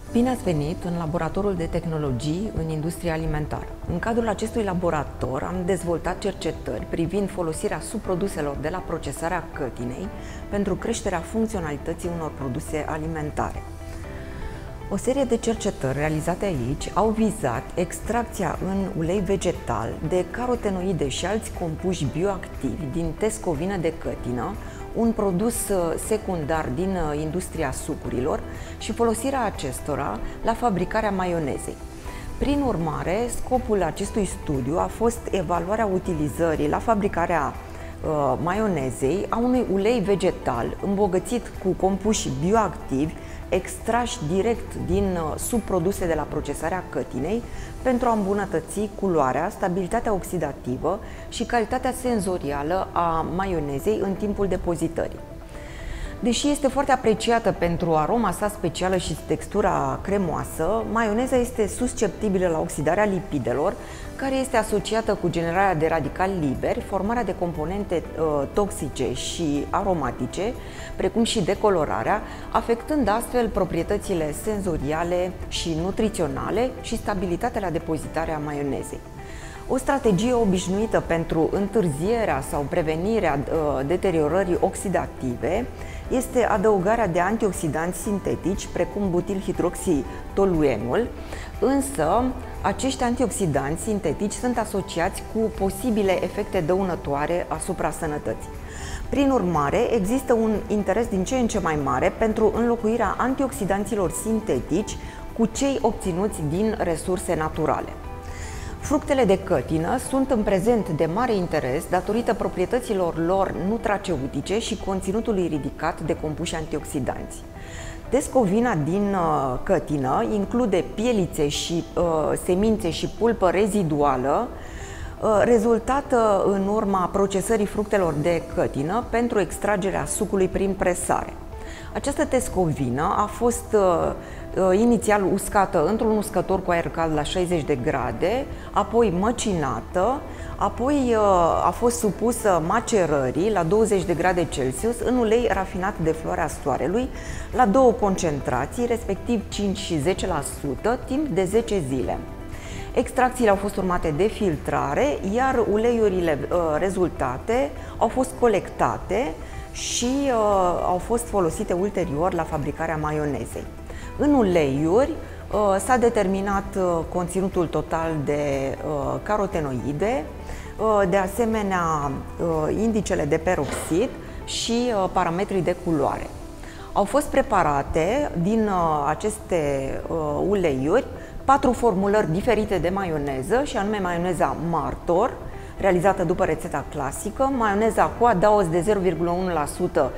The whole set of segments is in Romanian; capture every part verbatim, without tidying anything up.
Bine ați venit în laboratorul de tehnologii în industria alimentară. În cadrul acestui laborator am dezvoltat cercetări privind folosirea subproduselor de la procesarea cătinei pentru creșterea funcționalității unor produse alimentare. O serie de cercetări realizate aici au vizat extracția în ulei vegetal de carotenoide și alți compuși bioactivi din tescovină de cătină, un produs secundar din industria sucurilor, și folosirea acestora la fabricarea maionezei. Prin urmare, scopul acestui studiu a fost evaluarea utilizării la fabricarea uh, maionezei a unui ulei vegetal îmbogățit cu compuși bioactivi extrași direct din subproduse de la procesarea cătinei pentru a îmbunătăți culoarea, stabilitatea oxidativă și calitatea senzorială a maionezei în timpul depozitării. Deși este foarte apreciată pentru aroma sa specială și textura cremoasă, maioneza este susceptibilă la oxidarea lipidelor, care este asociată cu generarea de radicali liberi, formarea de componente uh, toxice și aromatice, precum și decolorarea, afectând astfel proprietățile senzoriale și nutriționale și stabilitatea la depozitarea maionezei. O strategie obișnuită pentru întârzierea sau prevenirea uh, deteriorării oxidative este adăugarea de antioxidanți sintetici, precum butilhidroxitoluenul, însă acești antioxidanți sintetici sunt asociați cu posibile efecte dăunătoare asupra sănătății. Prin urmare, există un interes din ce în ce mai mare pentru înlocuirea antioxidanților sintetici cu cei obținuți din resurse naturale. Fructele de cătină sunt în prezent de mare interes datorită proprietăților lor nutraceutice și conținutului ridicat de compuși antioxidanți. Tescovina din cătină include pielițe și uh, semințe și pulpă reziduală uh, rezultată în urma procesării fructelor de cătină pentru extragerea sucului prin presare. Această tescovină a fost uh, inițial uscată într-un uscător cu aer cald la șaizeci de grade, apoi măcinată, apoi a fost supusă macerării la douăzeci de grade Celsius în ulei rafinat de floarea soarelui la două concentrații, respectiv cinci și zece la sută, timp de zece zile. Extracțiile au fost urmate de filtrare, iar uleiurile rezultate au fost colectate și au fost folosite ulterior la fabricarea maionezei. În uleiuri s-a determinat conținutul total de carotenoide, de asemenea indicele de peroxid și parametrii de culoare. Au fost preparate din aceste uleiuri patru formulări diferite de maioneză, și anume maioneza Martor, realizată după rețeta clasică, maioneza cu adaos de zero virgulă unu la sută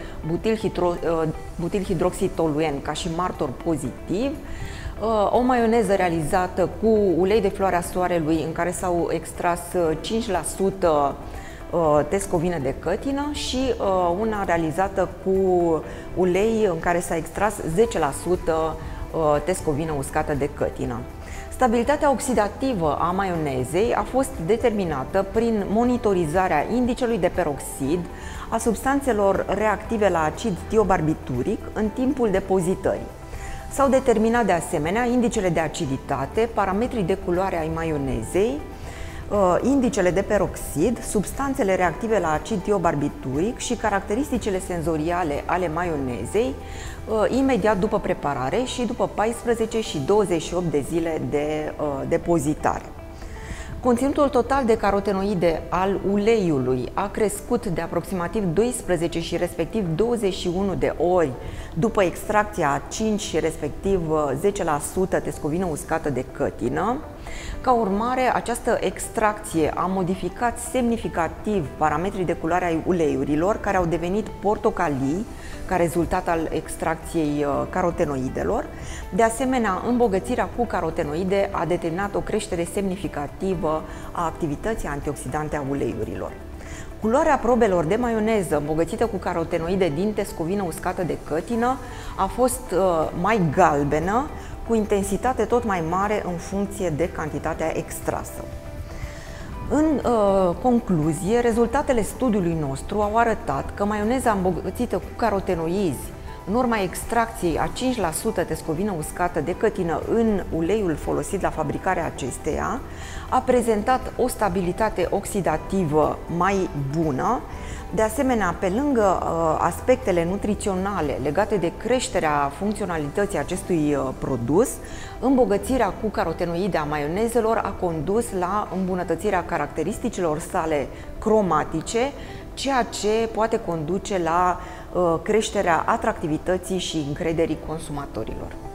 butilhidroxitoluen ca și martor pozitiv, o maioneză realizată cu ulei de floarea soarelui în care s-au extras cinci la sută tescovină de cătină și una realizată cu ulei în care s-a extras zece la sută tescovină uscată de cătină. Stabilitatea oxidativă a maionezei a fost determinată prin monitorizarea indicelui de peroxid, a substanțelor reactive la acid tiobarbituric în timpul depozitării. S-au determinat de asemenea indicele de aciditate, parametrii de culoare ai maionezei, indicele de peroxid, substanțele reactive la acid tiobarbituric și caracteristicile senzoriale ale maionezei imediat după preparare și după paisprezece și douăzeci și opt de zile de depozitare. Conținutul total de carotenoide al uleiului a crescut de aproximativ doisprezece și respectiv douăzeci și unu de ori după extracția a cinci și respectiv zece la sută tescovină uscată de cătină. Ca urmare, această extracție a modificat semnificativ parametrii de culoare ai uleiurilor, care au devenit portocalii ca rezultat al extracției carotenoidelor. De asemenea, îmbogățirea cu carotenoide a determinat o creștere semnificativă a activității antioxidante a uleiurilor. Culoarea probelor de maioneză îmbogățită cu carotenoide din tescovină uscată de cătină a fost mai galbenă, cu intensitate tot mai mare în funcție de cantitatea extrasă. În uh, concluzie, rezultatele studiului nostru au arătat că maioneza îmbogățită cu carotenoizi în urma extracției a cinci la sută tescovină uscată de cătină în uleiul folosit la fabricarea acesteia, a prezentat o stabilitate oxidativă mai bună. De asemenea, pe lângă uh, aspectele nutriționale legate de creșterea funcționalității acestui uh, produs, îmbogățirea cu carotenoide a maionezelor a condus la îmbunătățirea caracteristicilor sale cromatice, ceea ce poate conduce la uh, creșterea atractivității și încrederii consumatorilor.